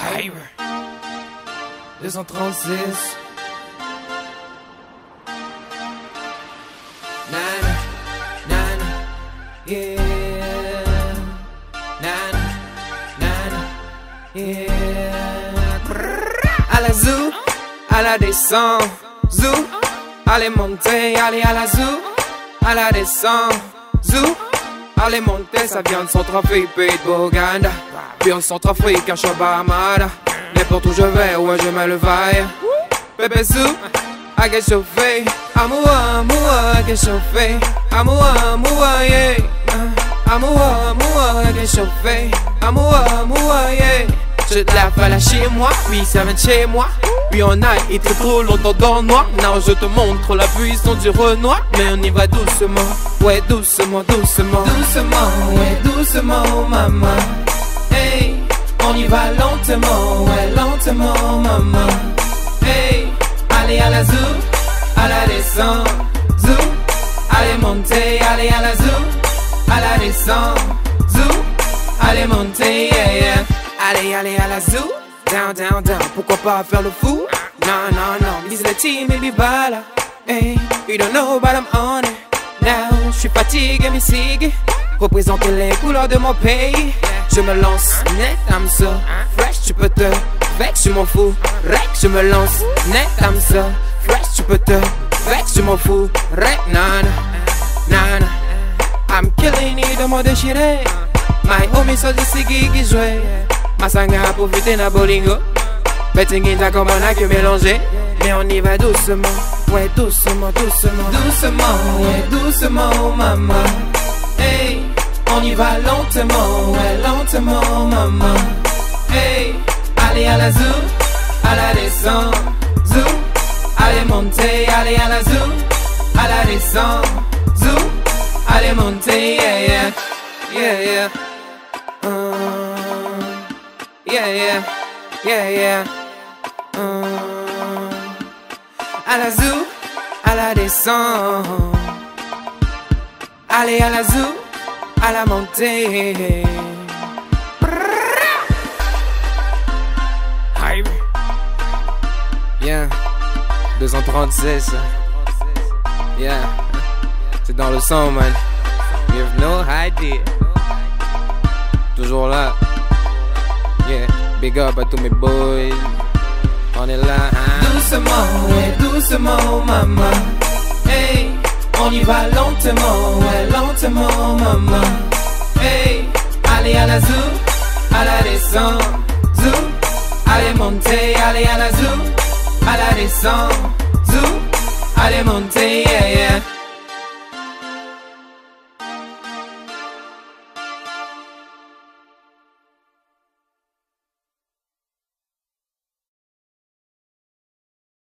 Hyper 236 Nana, nana, yeah. Nana, nana, yeah. À la zoo, à la descente, zoo. Allez monter, allez à la zoo, à la descente, zoo. Allez monter, ça vient de Centrafrique, pays de Boganda. Puis en Centrafrique, un Bahamada. N'importe où je vais, ouais je me le vaille. Bébé zoo, à get chauffé. Amour, amour, à get chauffé. Amour, amour, yeah. Amour, amour, à get chauffé. Amour, amour, yeah. Je te la fais là chez moi, oui ça vient de chez moi. Puis on a été trop longtemps dans le noir. Non je te montre la puissance du Renoir. Mais on y va doucement, ouais doucement, doucement. Doucement, ouais doucement maman. Hey, on y va lentement, ouais lentement maman. Hey, allez à la zoo, à la descente, zoo. Allez monter, allez à la zoo, à la descente, zoo. Allez monter, yeah yeah. Allez, allez à la zoo, down, down, down. Pourquoi pas faire le fou? Non, non, non, disent le team, baby, bala. Hey, you don't know, but I'm on it. Now, j'suis fatigué, mais sigue. Représenter les couleurs de mon pays. Je me lance, net, I'm so fresh, tu peux te vex, je m'en fous. Rec, je me lance, net, I'm so fresh, tu peux te vex, je m'en fous. Rec, nana, nana. I'm killing it, de mon déchiré. My homie, so just sigi qui jouait. Masanga a profité na bolingo. Betting in comme on a que mélangé. Mais on y va doucement, ouais doucement, doucement. Doucement, ouais doucement maman. Hey, on y va lentement, ouais lentement maman. Hey, allez à la zoo, à la descente, zoo. Allez monter, allez à la zoo, à la descente, zoo. Allez monter, yeah yeah, yeah yeah. Yeah, yeah, yeah, yeah. À la zoo, à la descente. Allez à la zoo, à la montée. Highway. Yeah, 236. Yeah, c'est dans le sang, man. You have no idea. Toujours là. Yeah, big up à tous mes boys. On est là, hein? Doucement, ouais, doucement, maman. Hey, on y va lentement, ouais, lentement, maman. Hey, allez à la zoo, à la descente, zoo. Allez monter, allez à la zoo, à la descente, zoo. Allez monter, yeah, yeah.